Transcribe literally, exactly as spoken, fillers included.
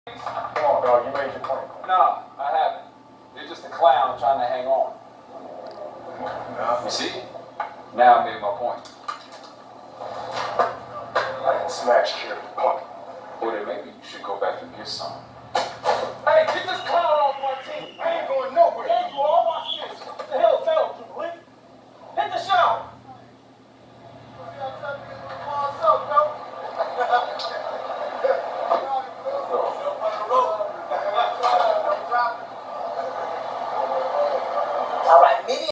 Come on, dog, you made your point. No, I haven't. You're just a clown trying to hang on. No. You see? Now I made my point. I didn't smash Carrie's point. Or then maybe you should go back and get some. Hey, get this clown